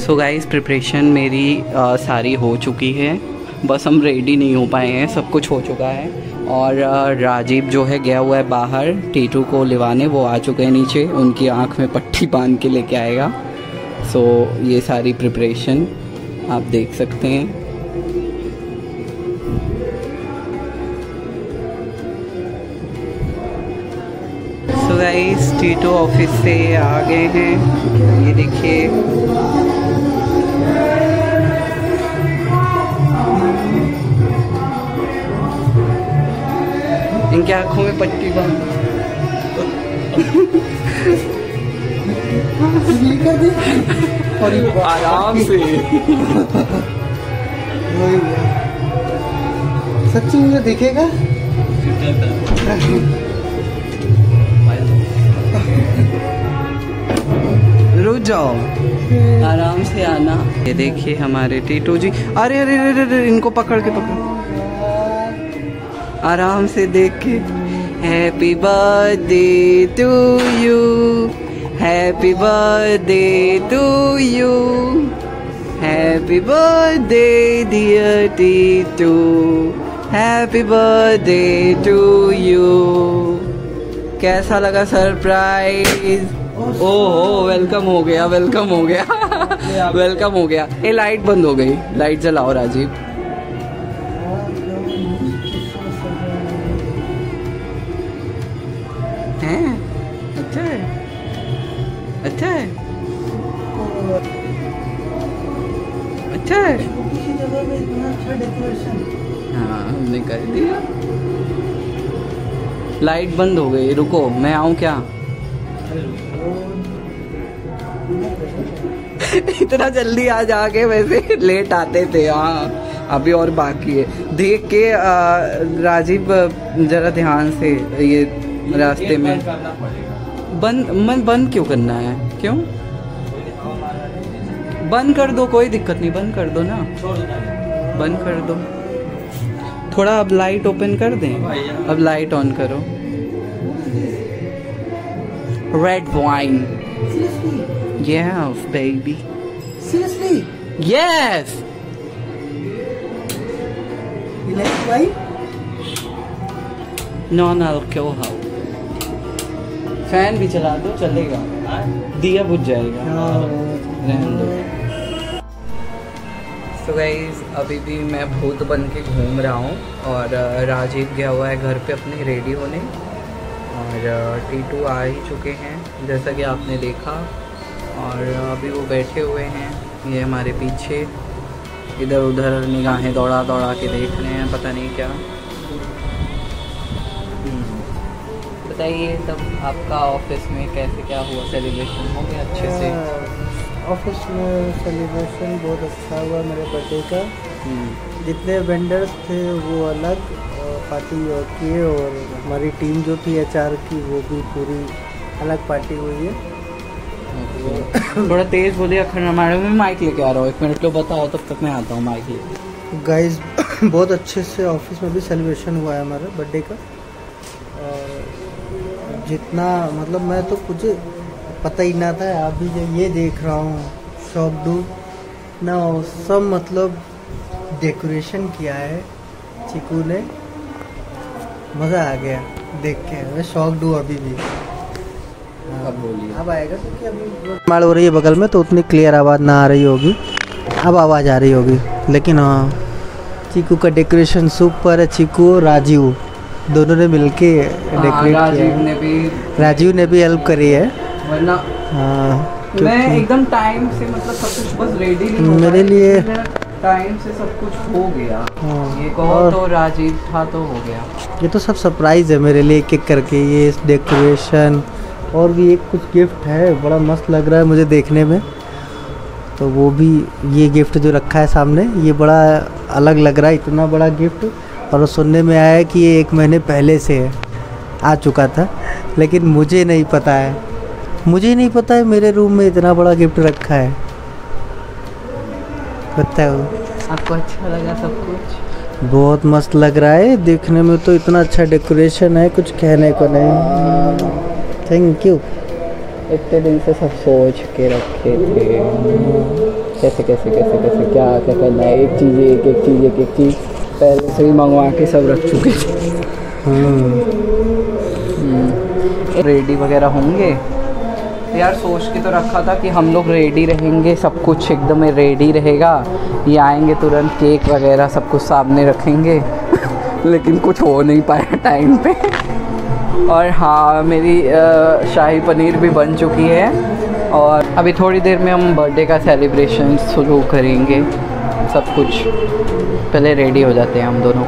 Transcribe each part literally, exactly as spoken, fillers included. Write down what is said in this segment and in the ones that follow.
So guys preparation मेरी आ, सारी हो चुकी है, बस हम रेडी नहीं हो पाए हैं, सब कुछ हो चुका है। और आ, राजीव जो है गया हुआ है बाहर टीटू को लिवाने, वो आ चुके हैं नीचे, उनकी आँख में पट्टी बांध के लेके आएगा। सो ये सारी प्रिपरेशन आप देख सकते हैं। सो गाइस टीटू ऑफिस से आ गए हैं, ये देखिए। इनकी आंखों में पट्टी बांध आराम से। सच्ची मुझे दिखेगा? रुक जाओ, आराम से आना। ये देखिए हमारे टीटू जी। अरे अरे अरे अरे इनको पकड़ के पकड़, आराम से देख के। Happy birthday to you, happy birthday to you, happy birthday dear Titu, happy birthday to you. कैसा लगा सरप्राइज? ओहो वेलकम हो गया, वेलकम हो गया वेलकम हो गया। ये लाइट बंद हो गई, लाइट जलाओ राजीव। हैं अच्छा है, अच्छा है, अच्छा है। हाँ हमने कर दिया। लाइट बंद हो गई, रुको मैं आऊँ क्या? इतना जल्दी आ जाके, वैसे लेट आते थे। हाँ अभी और बाकी है। देख के आ, राजीव जरा ध्यान से, ये रास्ते में बंद मन बंद क्यों करना है? क्यों बंद कर दो, कोई दिक्कत नहीं, बंद कर दो ना, बंद कर दो। थोड़ा अब लाइट ओपन कर दें, अब लाइट ऑन करो। Red wine, yes baby, seriously, yes, you like wine? non alcohol। Fan भी चला दो चलेगा, दिया बुझ जाएगा। रहने दो। So guys अभी भी मैं भूत बन के घूम रहा हूँ, और राजीव गया हुआ है घर पे अपने रेडी होने, और टीटू आ ही चुके हैं जैसा कि आपने देखा, और अभी वो बैठे हुए हैं ये हमारे पीछे, इधर उधर निगाहें दौड़ा दौड़ा के देख रहे हैं, पता नहीं क्या। बताइए तब आपका ऑफिस में कैसे क्या हुआ, सेलिब्रेशन हो गया अच्छे से? ऑफिस में सेलिब्रेशन बहुत अच्छा हुआ मेरे बर्थडे का। जितने वेंडर्स थे वो अलग पार्टी किए, और हमारी टीम जो थी एचआर की वो भी पूरी अलग पार्टी हुई है। थोड़ा तेज बोलिए, अखर हमारे में माइक लेके आ रहा हूँ, एक मिनट को बताओ तब तक मैं आता हूँ माइक लेके। गाइस बहुत अच्छे से ऑफिस में भी सेलिब्रेशन हुआ है हमारे बर्थडे का, और जितना मतलब मैं तो मुझे पता ही ना था, अभी जो ये देख रहा हूँ शॉप डू ना, सब मतलब डेकोरेशन किया है चिकू ने, मज़ा आ गया देख के, मैं शॉक डू अभी भी। अब बोलिए, अब आएगा क्योंकि अभी माल हो रही है बगल में, तो उतनी क्लियर आवाज़ ना आ रही होगी, अब आवाज़ आ रही होगी। लेकिन हाँ चीकू का डेकोरेशन सुपर है, चीकू और राजीव दोनों ने मिलके डेकोरेट किया। राजीव ने भी राजीव ने भी हेल्प करी है, वरना हाँ मैं एकदम टाइम से मतलब सब कुछ बस रेडी नहीं हो मेरे लिए टाइम से सब कुछ हो गया। हाँ, ये कहो तो राजीव था तो हो गया। ये तो सब सरप्राइज़ है मेरे लिए, एक एक करके ये डेकोरेशन, और भी एक कुछ गिफ्ट है बड़ा मस्त लग रहा है मुझे देखने में, तो वो भी ये गिफ्ट जो रखा है सामने ये बड़ा अलग लग रहा है, इतना बड़ा गिफ्ट। और सुनने में आया है कि ये एक महीने पहले से आ चुका था, लेकिन मुझे नहीं पता है, मुझे नहीं पता है मेरे रूम में इतना बड़ा गिफ्ट रखा है। बताओ आपको अच्छा लगा सब कुछ? बहुत मस्त लग रहा है देखने में, तो इतना अच्छा डेकोरेशन है कुछ कहने को नहीं। Thank you. इतने दिन से सब सोच के रखे थे कैसे कैसे कैसे कैसे क्या क्या करना है, एक चीज़ एक एक चीज़ एक एक चीज़ पहले से ही मंगवा के सब रख चुके थे। रेडी वगैरह होंगे यार, सोच के तो रखा था कि हम लोग रेडी रहेंगे, सब कुछ एकदम रेडी रहेगा, ये आएंगे तुरंत केक वगैरह सब कुछ सामने रखेंगे लेकिन कुछ हो नहीं पाया टाइम पे। और हाँ, मेरी शाही पनीर भी बन चुकी है और अभी थोड़ी देर में हम बर्थडे का सेलिब्रेशन शुरू करेंगे। सब कुछ पहले रेडी हो जाते हैं हम दोनों।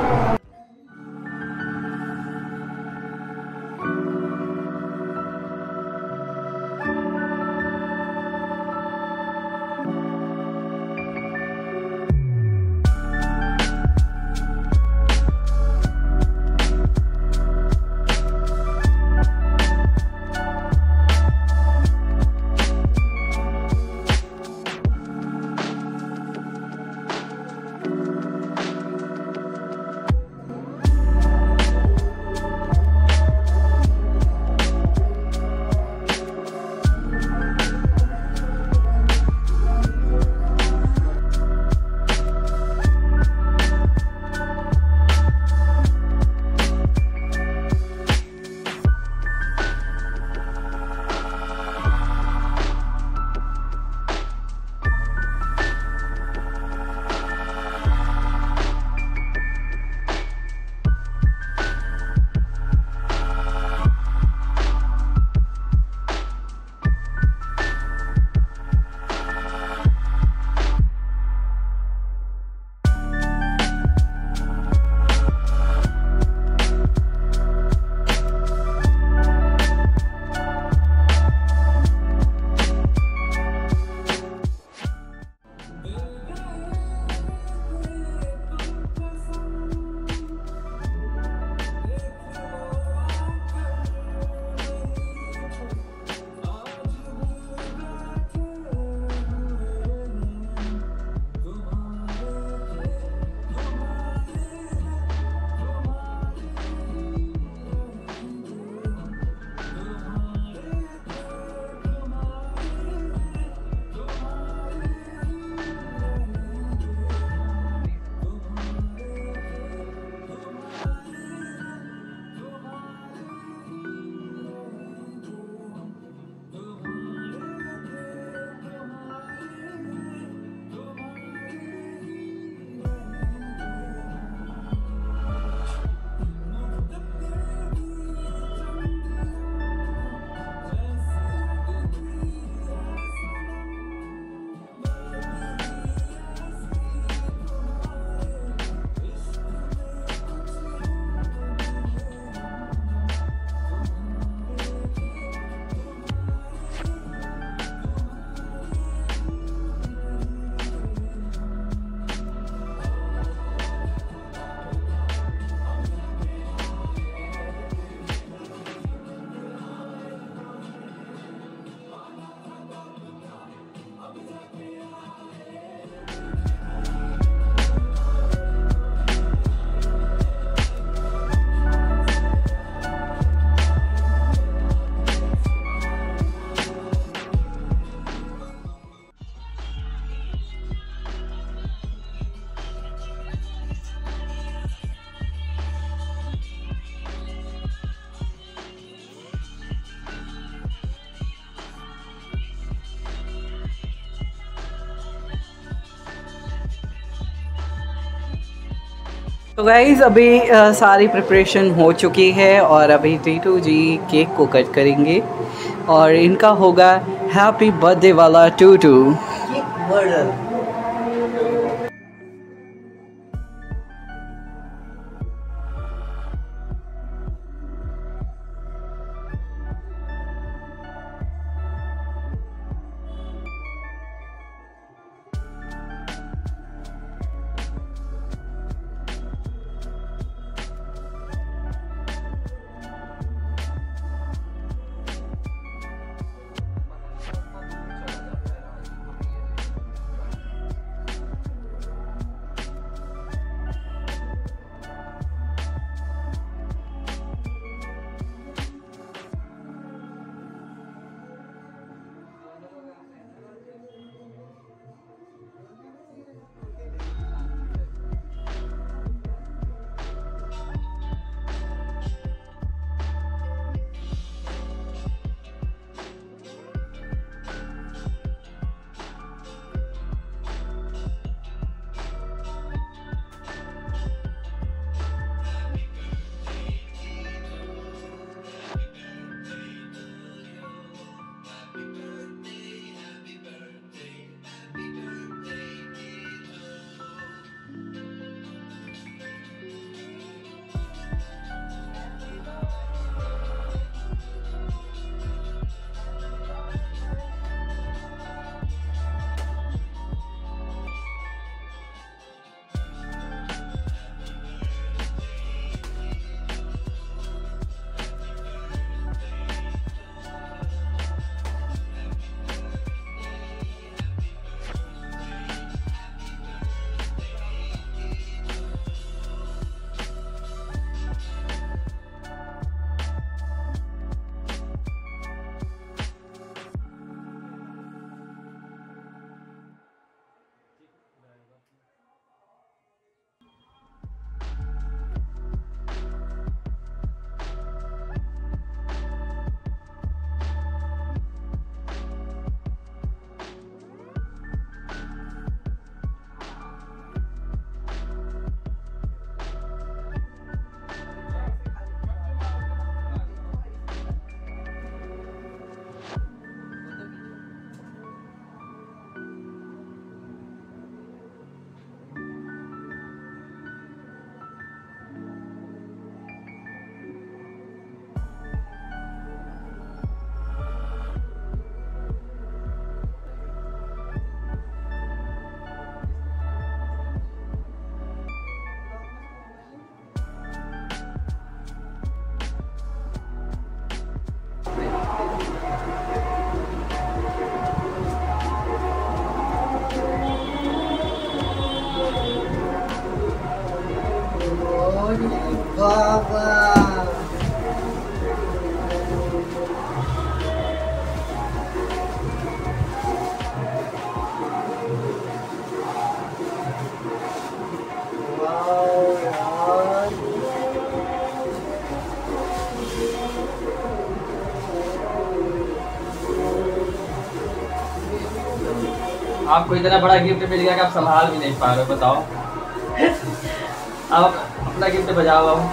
तो गाइज़ अभी आ, सारी प्रिपरेशन हो चुकी है और अभी टीटू जी केक को कट करेंगे और इनका होगा हैप्पी बर्थडे वाला टूटू। वाह वाह। आपको इतना बड़ा गिफ्ट मिल गया कि आप संभाल भी नहीं पा रहे हो, बताओ। आप अपना गिफ्ट बजाओ। अब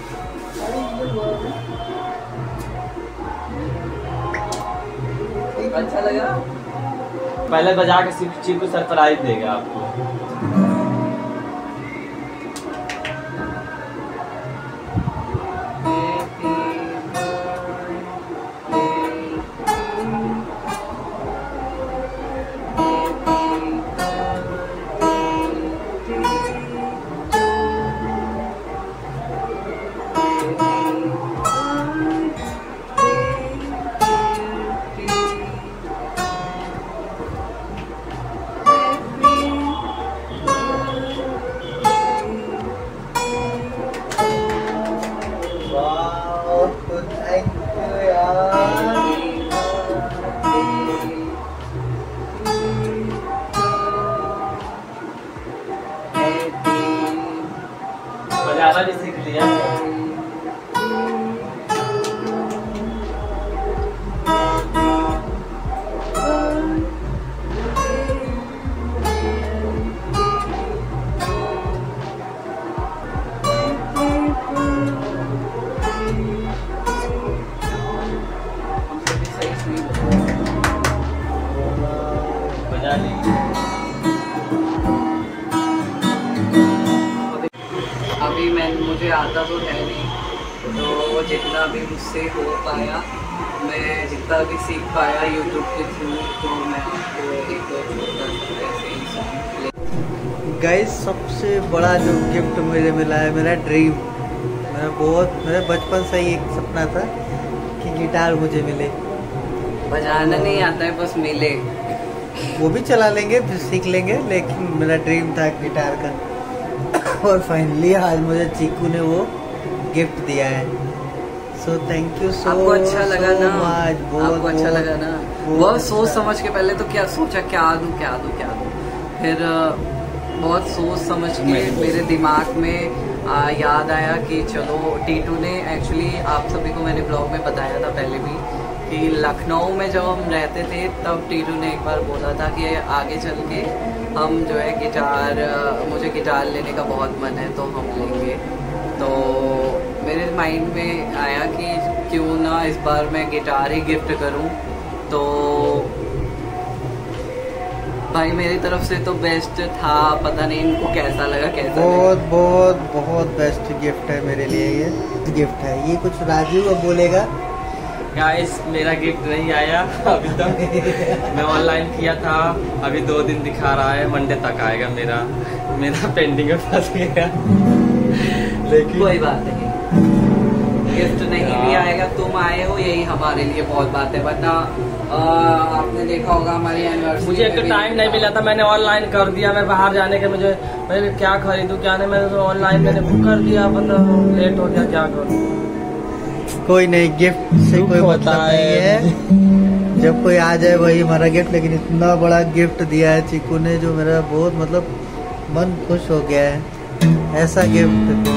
अच्छा लगा। पहले बजा के सिर्फ चीकू सरप्राइज देगा आपको। बजाना भी सीख लिया। बजा ली। अभी मैं मुझे आता तो है नहीं, तो जितना भी मुझसे हो पाया, मैं जितना भी सीख पाया यूट्यूब के थ्रू, तो मैं आपको एक छोटा सा ऐसे ही सॉन्ग। गाइस, सबसे बड़ा जो गिफ्ट मुझे मिला है मेरा ड्रीम, मेरा बहुत मेरा बचपन से ही एक सपना था कि गिटार मुझे मिले। बजाना नहीं आता है, बस मिले। वो भी चला लेंगे, फिर सीख लेंगे, लेकिन मेरा ड्रीम था गिटार का। और फाइनली आज मुझे चीकू ने वो गिफ्ट दिया है। सो थैंक यू सो आपको अच्छा लगा ना? आज बहुत आपको अच्छा लगा ना? बहुत सोच समझ के, पहले तो क्या सोचा, क्या दूं क्या दूं क्या दूं, फिर बहुत सोच समझ के मेरे दिमाग में आ, याद आया कि चलो टीटू ने, एक्चुअली आप सभी को मैंने ब्लॉग में बताया था पहले भी कि लखनऊ में जब हम रहते थे तब टीटू ने एक बार बोला था कि आगे चल के हम जो है गिटार, मुझे गिटार लेने का बहुत मन है तो हम लेंगे। तो मेरे माइंड में आया कि क्यों ना इस बार मैं गिटार ही गिफ्ट करूं। तो भाई मेरी तरफ से तो बेस्ट था, पता नहीं इनको कैसा लगा कैसा बहुत लगा। बहुत बहुत बेस्ट गिफ्ट है मेरे लिए, ये गिफ्ट है। ये कुछ राजू अब बोलेगा। गाइस, मेरा गिफ्ट नहीं आया अभी तक। मैं ऑनलाइन किया था, अभी दो दिन दिखा रहा है, मंडे तक आएगा। मेरा मेरा पेंडिंग में फंस गया। लेकिन कोई बात नहीं, गिफ्ट नहीं भी आएगा, तुम आए हो यही हमारे लिए बहुत बात है। वरना आपने देखा होगा हमारी एनिवर्सरी, मुझे एक तो टाइम नहीं मिला था, मैंने ऑनलाइन कर दिया। मैं बाहर जाने के, मुझे मैं क्या खरीदूं क्या नहीं, मैंने तो ऑनलाइन मैंने बुक कर दिया, मतलब लेट हो गया, क्या करूं। कोई नहीं, गिफ्ट से कोई मतलब नहीं है, जब कोई आ जाए वही हमारा गिफ्ट। लेकिन इतना बड़ा गिफ्ट दिया है चीकू ने जो मेरा बहुत मतलब मन खुश हो गया है। ऐसा गिफ्ट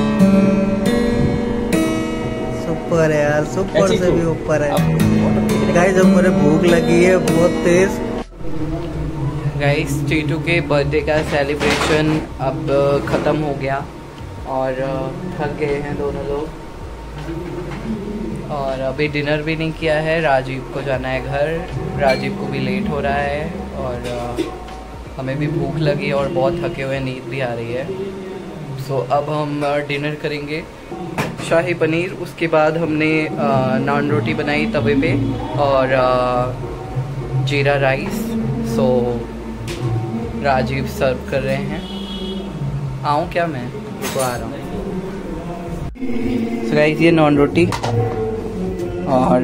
सुपर है यार, सुपर से भी ऊपर है। गाइस, अब मुझे भूख लगी है बहुत तेज। गाइस, टीटू के बर्थडे का सेलिब्रेशन अब ख़त्म हो गया और थक गए हैं दोनों लोग, और अभी डिनर भी नहीं किया है। राजीव को जाना है घर, राजीव को भी लेट हो रहा है और हमें भी भूख लगी और बहुत थके हुए, नींद भी आ रही है। सो अब हम डिनर करेंगे, शाही पनीर। उसके बाद हमने नान रोटी बनाई तवे पे और जीरा राइस। सो राजीव सर्व कर रहे हैं। आऊँ क्या मैं? तो आ रहा हूँ। सो गाइस, ये नान रोटी और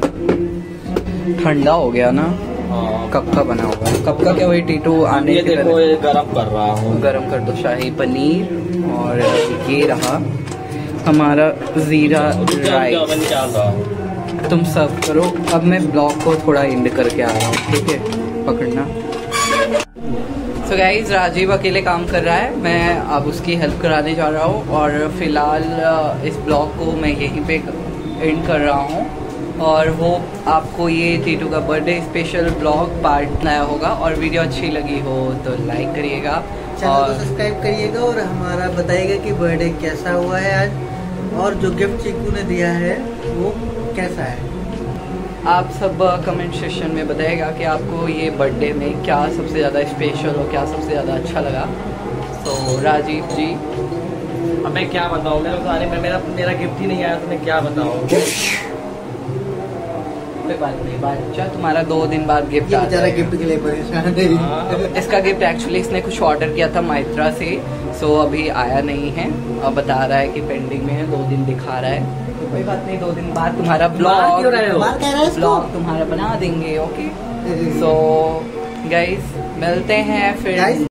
ठंडा हो गया ना, कब का बना हुआ है, कब का क्या? वही टीटू आने के देखो, ये गरम कर रहा हूँ। गरम कर दो। शाही पनीर और ये रहा हमारा जीरा राइस तुम सर्व करो। अब मैं ब्लॉग को थोड़ा एंड करके आ रहा हूँ, ठीक है, पकड़ना। सो गाइज, राजीव अकेले काम कर रहा है, मैं अब उसकी हेल्प कराने जा रहा हूँ। और फिलहाल इस ब्लॉग को मैं यहीं पे एंड कर रहा हूँ। और वो आपको ये टीटू का बर्थडे स्पेशल ब्लॉग पार्ट नया होगा। और वीडियो अच्छी लगी हो तो लाइक करिएगा, चैनल को सब्सक्राइब करिएगा और हमारा बताइएगा कि बर्थडे कैसा हुआ है आज, और जो गिफ्ट चीकू ने दिया है वो कैसा है। आप सब कमेंट सेक्शन में बताइएगा कि आपको ये बर्थडे में क्या सबसे ज़्यादा स्पेशल और क्या सबसे ज़्यादा अच्छा लगा। तो राजीव जी, अब मैं क्या बताऊँ, मेरे को आने में मेरा मेरा गिफ्ट ही नहीं आया तो मैं क्या बताऊँ। कोई बात नहीं, बादशाह तुम्हारा दो दिन बाद गिफ्ट आ जाएगा। गिफ्ट के लिए परेशान है। इसका गिफ्ट एक्चुअली इसने कुछ ऑर्डर किया था माइत्रा से, सो अभी आया नहीं है। अब बता रहा है कि पेंडिंग में है, दो दिन दिखा रहा है। तो कोई बात नहीं, दो दिन बाद तुम्हारा ब्लॉग ब्लॉग तुम्हारा बना देंगे। ओके, सो गाइस मिलते हैं फिर।